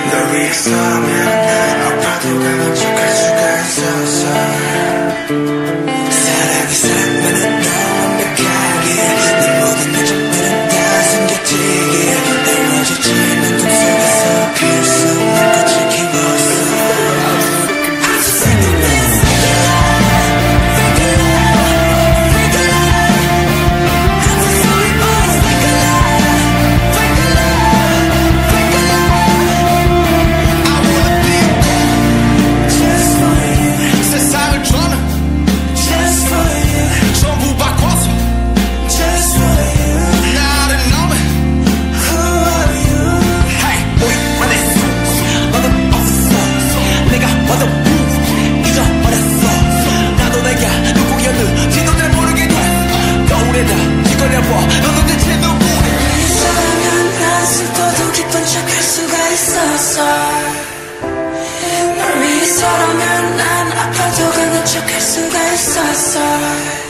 널 위해서라면 난 아파도 강한 척할 수가 있었어. 사랑이 사랑만은 너 완벽하게 내 모든 내 적들은 다 숨겨지게 날 와주지 않는 꿈속에서 피울 수 없는 꽃을 키웠어. 널 위해서라면 난 아파도 강한 척할 수가 있었어.